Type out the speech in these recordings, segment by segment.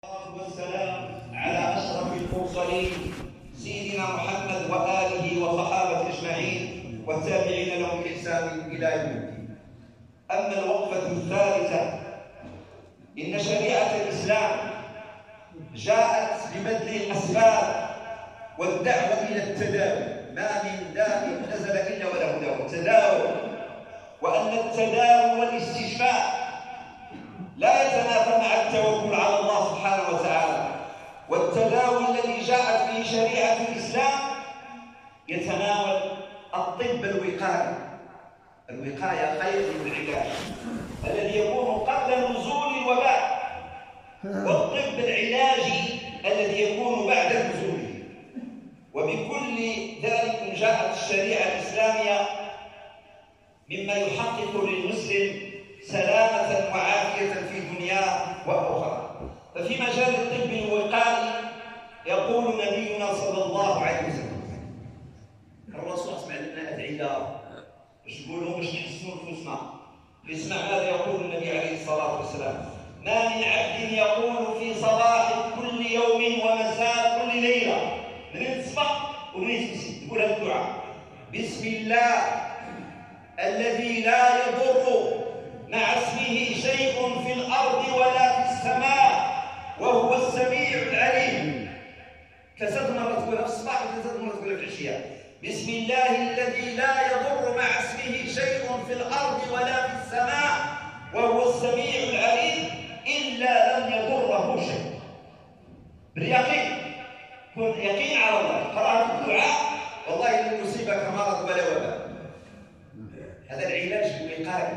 والسلام على أشرف المرسلين سيدنا محمد وآله وصحابه أجمعين والتابعين لهم بإحسان إلى يوم الدين. أما الوقفة الثالثة، إن شريعة الإسلام جاءت ببذل الأسباب والدعوة إلى التداوي. ما من داء نزل إلا وله دواء، التداوي، وأن التداوي والاستشفاء لا يتنافى مع التوكل على الله سبحانه وتعالى. والتداوي الذي جاءت به شريعة الإسلام يتناول الطب الوقائي. الوقاية خير من العلاج الذي يكون قبل نزول الوباء، والطب العلاجي الذي يكون بعد نزوله. وبكل ذلك جاءت الشريعة الإسلامية مما يحقق للمسلم سلامة وعافية في دنياه وأخرى. ففي مجال الطب الوقائي يقول نبينا صلى الله عليه وسلم، الرسول اسمع لنا أدعية باش نقولوا باش نحسنوا نفوسنا. اسمع هذا يقول النبي عليه الصلاة والسلام: ما من عبد يقول في صباح كل يوم ومساء كل ليلة، من تصبح ومن تمسي تقول هذا الدعاء: بسم الله الذي لا يضر مع اسمه شيء في الأرض ولا في السماء وهو السميع العليم. ثلاث مرات تقولها في الصباح وثلاث مرات تقولها في العشية: بسم الله الذي لا يضر مع اسمه شيء في الأرض ولا في السماء وهو السميع العليم إلا لم يضره شيء. باليقين، كن يقين على الله، قرأت الدعاء والله لن يصيبك مرض ولا وباء. هذا العلاج الوقائي.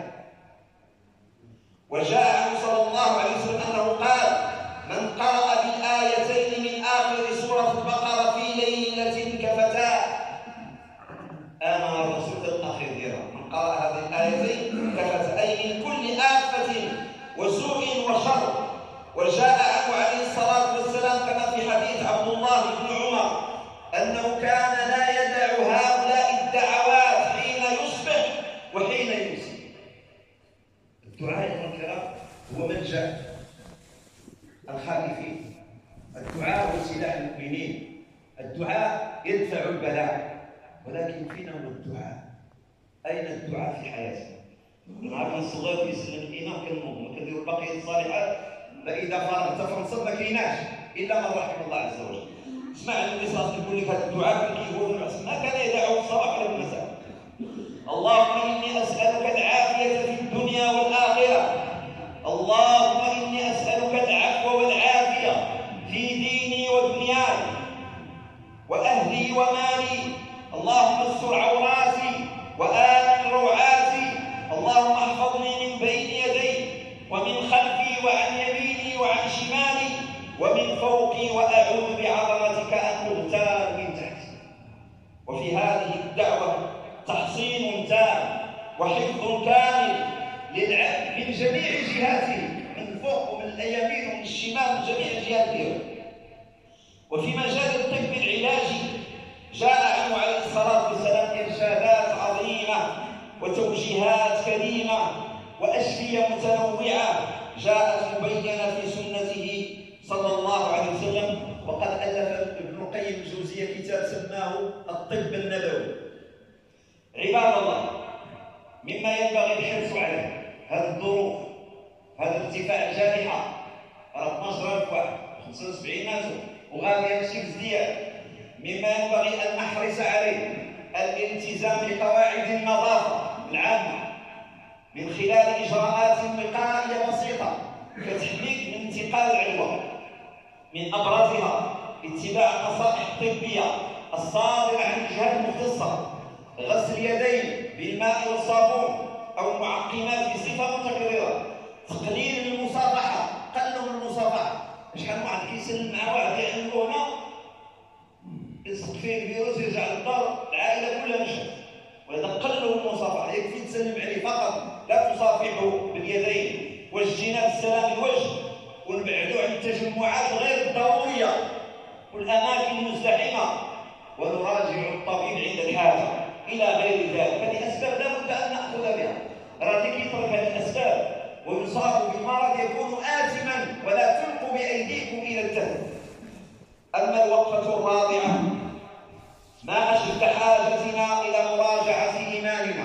وجاء عنه صلى الله عليه وسلم أنه قال: من قرأ بالآيتين من آخر سورة البقرة في ليلة كفتاه. آمن الرسول الأخير ديالها: من قرأ هذه الآيتين كفتاه، أي من كل آفة وسوء وشر. وجاء عنه عليه الصلاة والسلام كما في حديث عبد الله بن عمر أنه كان لا يدع هؤلاء الدعوات حين يصبح وحين يمسي. الدعاء يا الكرام هو ملجأ الخائفين، الدعاء هو سلاح المؤمنين، الدعاء يدفع البلاء. ولكن فينا هو الدعاء؟ أين الدعاء في حياتنا؟ نعرف الصغير يسلم الإمام كالمؤمن كندير البقية الصالحات، فإذا فرغت فانصب ما كايناش إلا من رحم الله عز وجل. اسمع النبي صلى الله عليه وسلم يقول لك هذا الدعاء كيقول ما كان يدعو الصباح ولا المساء: اللهم إني أسألك العافية في الدنيا والآخرة، اللهم إني أسألك العفو والعافية في ديني ودنياي وأهلي ومالي، اللهم استر عوراتي وآمن روعاتي، اللهم احفظني من بين يدي ومن خلفي وعن يميني وعن شمالي ومن فوقي، وأعوذ بعظمتك أن أغتال من تحتي. وفي هذه الدعوة تحصين تام وحفظ كامل من جميع جهاته، من فوق ومن اليمين ومن الشمال، من جميع الجهات. وفي مجال الطب العلاجي جاء عنه عليه الصلاة والسلام إرشادات عظيمة وتوجيهات كريمة وأشفية متنوعة جاءت مبينة في سنته صلى الله عليه وسلم. وقد ألف ابن القيم الجوزية كتاب سماه الطب النبوي. عباد الله، مما ينبغي الحرص عليه هذه الظروف، هذا ارتفاع الجائحة، 12,000 واحد 75 ناس وغادي يمشي بزيادة، مما ينبغي أن نحرص عليه الالتزام بقواعد النظافة العامة من خلال إجراءات وقائية بسيطة كتحميك من انتقال العدوى. من أبرزها اتباع النصائح الطبية الصادرة عن الجهات المختصة: غسل اليدين بالماء والصابون أو المعقمات بصفة متكررة، تقليل المصافحة، قلوا من المصافحة. شحال واحد كيسلم مع واحد يعلمو هنا يلصق فيه الفيروس يرجع للدار العائلة كلها مشات. ولذا قلوا المصافحة، يكفي تسلم عليه فقط، لا تصافحه باليدين. وجهنا بالسلام الوجه، ونبعدوا عن التجمعات غير الضرورية والأماكن المزدحمة، ونراجع الطبيب عند الحاجة إلى غير ذلك. هذه أسباب لا بد أن نأخذ بها. راه يترك هذه الأسباب ويصاب بالمرض يكون آثما. ولا تلقوا بأيديكم يلتهب. أما الوقفة الرابعة: ما أشد حاجتنا إلى مراجعة إيماننا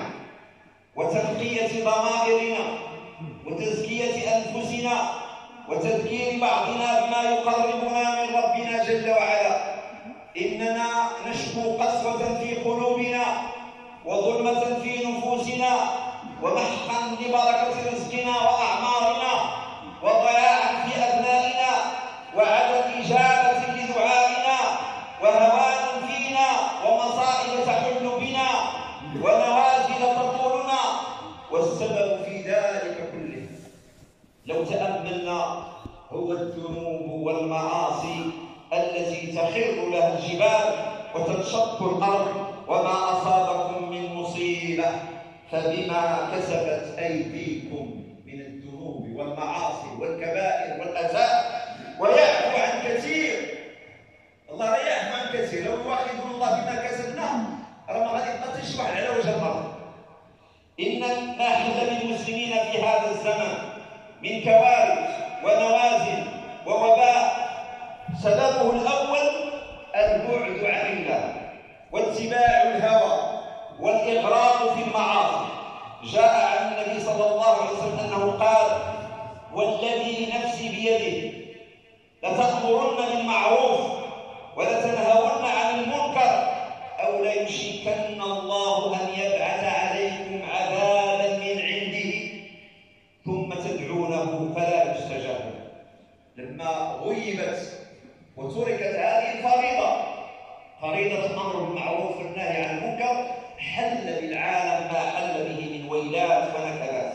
وتنقية ضمائرنا وتزكية أنفسنا وتذكير بعضنا بما يقربنا من ربنا جل وعلا. إننا نشكو قسوة في قلوبنا وظلمة في نفوسنا ومحقا لبركة رزقنا وأعمارنا وضياعا في أبنائنا وعدم إجابة لدعائنا وهوان فينا ومصائب تحل بنا ونوازل تطولنا. والسبب في ذلك كله لو تأملنا هو الذنوب والمعاصي التي تخر لها الجبال وتنشق الأرض. وما أصابكم من مصيبة فبما كسبت أيديكم من الذنوب والمعاصي والكبائر والآثام ويعفو عن كثير. الله لا يعفو عن كثير. لو يؤاخذنا الله بما كسبنا راه ما غادي يبقى حتى شي واحد على وجه الأرض. إن ما حل بالمسلمين في هذا الزمن من كوارث ونوازل ووباء سببه الأول البعد عن الله واتباع الهوى والإغراق في المعاصي. جاء عن النبي صلى الله عليه وسلم أنه قال: والذي نفسي بيده لتأمرن بالمعروف ولتنهون عن المنكر أو ليشركن الله أن يبعث عليكم عذابا من عنده ثم تدعونه فلا يستجاب. لما غيبت وتركت هذه الفريضة، فريضة الأمر بالمعروف والنهي عن المنكر، حل بالعالم ما حل به من ويلات ونكبات.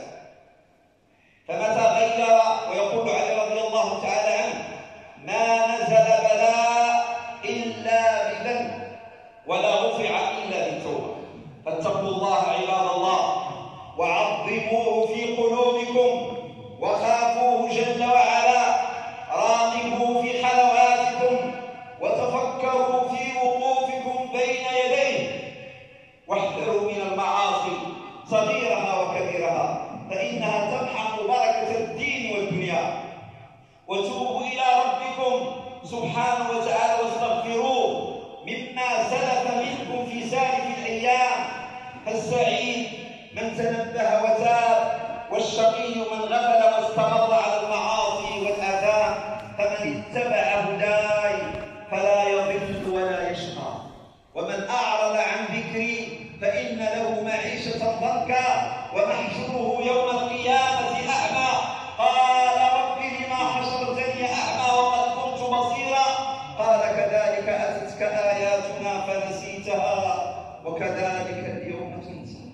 فمتى غير، ويقول علي رضي الله تعالى عنه: ما نزل بلاء إلا بذنب ولا رفع إلا بالتوبة. فاتقوا الله عباد الله وعظموه في قلوبكم وخافوه جل وعلا. راقبوه في حلواتكم وتفكروا في وقوفكم بين يديه. واحذروا من المعاصي صغيرها وكبيرها فإنها تمحق بركة الدين والدنيا. وتوبوا إلى ربكم سبحانه وتعالى واستغفروه مما سلف منكم في سالف الأيام. فالسعيد من تنبه وتاب، والشقي من غفل واستمر على المعاصي والآثام. فمن اتبع هداي فلا يضل ولا يشقى، ومن أعرض عن ذكري فإن له معيشة ضنكا ومحشوره يوم القيامة أعمى. قال رب لما حشرتني أعمى وقد كنت بصيرا. قال كذلك أتتك آياتنا فنسيتها وكذلك اليوم تنسى.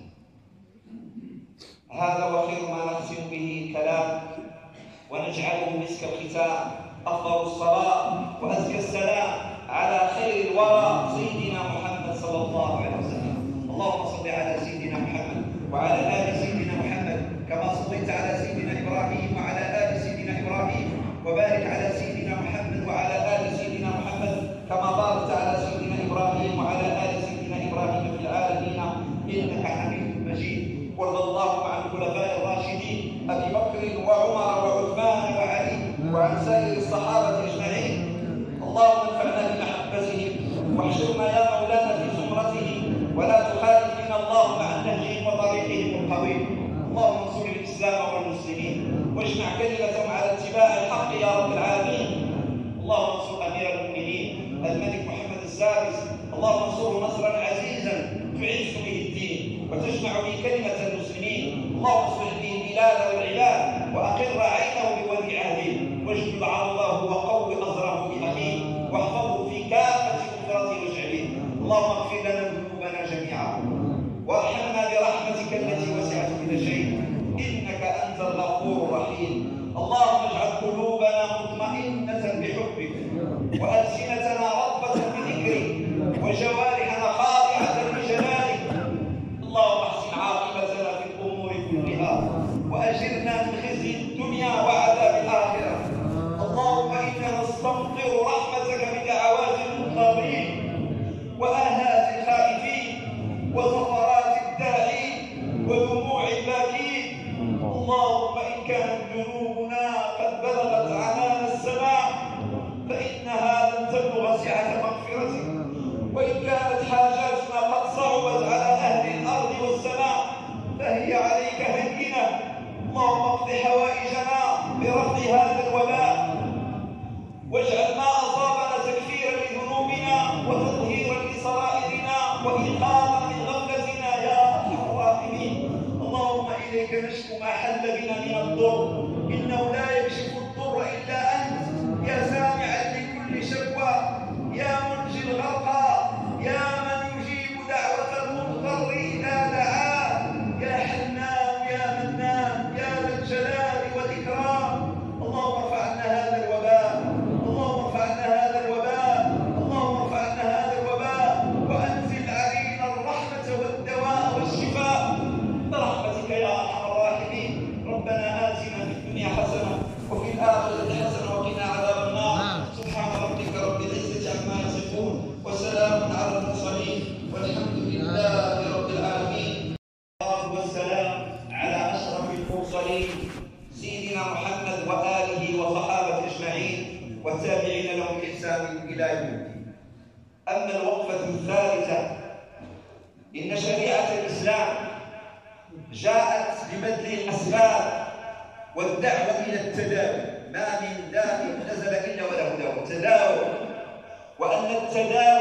هذا وخير ما نختم به الكلام ونجعله مسك الختام. أفضل الصلاة وأزكى السلام على خير الورى سيدنا محمد صلى الله عليه وسلم. اللهم صل على سيدنا محمد وعلى آل سيدنا محمد كما صليت على سيدنا إبراهيم وعلى آل سيدنا إبراهيم، وبارك على سيدنا محمد وعلى آل سيدنا محمد كما باركت على سيدنا إبراهيم وعلى آل سيدنا إبراهيم في العالمين إنك حميد مجيد. وارض اللهم عن الخلفاء الراشدين أبي بكر وعمر وعثمان وعلي وعن سائر الصحابة أجمعين. اللهم انفعنا بمحبتهم واحشرنا يا مولانا في زمرتهم ولا تخالفنا اللهم عن نهجهم وطريقهم القويم. اللهم انصر الإسلام والمسلمين واجمع كلمتهم على اتباع الحق يا رب العالمين. اللهم انصر أمير المؤمنين الملك محمد السادس. اللهم انصره نصرا عزيزا تعز به الدين وتجمع به كلمة المسلمين. اللهم اصلح به البلاد والعباد وأقر عينه بولي عهده واجبر عرضه وقو أزره بأخيه واحفظه في كافة أسرته وجعله. اللهم اغفر لنا ذنوبنا جميعا وارحمنا برحمتك التي وسعت كل شيء إنك أنت الغفور الرحيم. اللهم اجعل قلوبنا مطمئنة بحبك وألسنتنا رطبة بذكرك وجوارحنا خاضعة بجلالك. اللهم احسن عاقبتنا في الأمور كلها وأجرنا من خزي الدنيا وعذاب الآخرة. اللهم إنا نستمطر رحمتك بدعوات المضطرين وآهات الخائفين وزفرات الداعين ودموع الباكين. اللهم إن كانت ذنوبنا قد بلغت عنان السماء الكريم سيدنا محمد وآله وصحابة أجمعين والتابعين لهم بإحسان إلى يوم الدين. أما الوقفة الثالثة، إن شريعة الإسلام جاءت ببذل الأسباب والدعوة إلى التداوي. ما من داء نزل إلا وله دواء، تداووا، وأن التداوي